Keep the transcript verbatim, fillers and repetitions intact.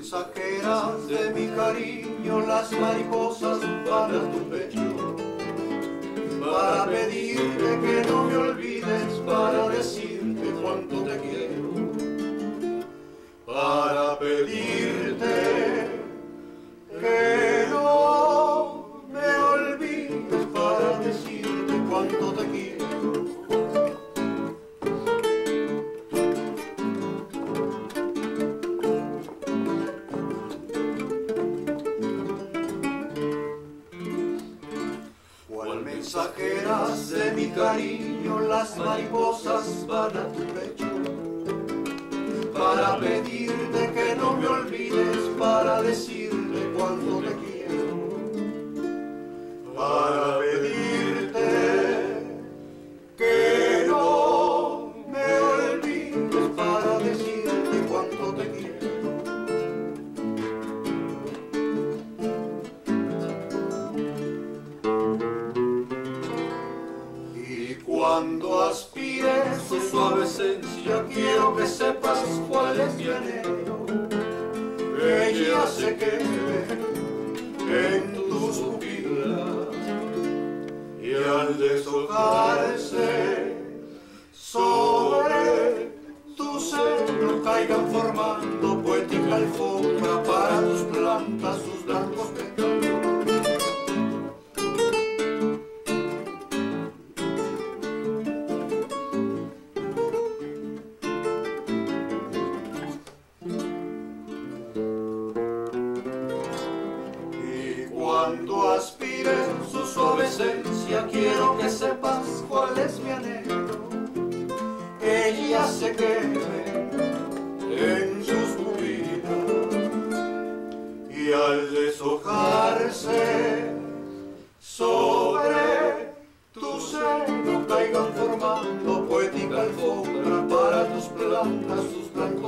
mensajeras de mi cariño, las mariposas van a tu pecho, para pedirte que no me olvides, para decirte cuánto te quiero, para pedirte que no me olvides, para decirte cuánto te quiero. Mensajeras de mi cariño, las mariposas van a tu pecho, para pedirte que no me olvides, para decirte cuánto te quiero, para pedirte que no me olvides, para decirte cuánto te quiero. Cuando aspires su suave esencia, quiero que sepas cuál es mi anhelo. Ella se quede en tus pupilas y al deshojarse sobre tu seno caigan formando poética alfombra para tus plantas sus blancos pétalos. Cuando aspires su suave esencia, quiero que sepas cuál es mi anhelo. Ella se quede en sus pupilas y al deshojarse sobre tu seno caigan formando poética alfombra para tus plantas sus blancos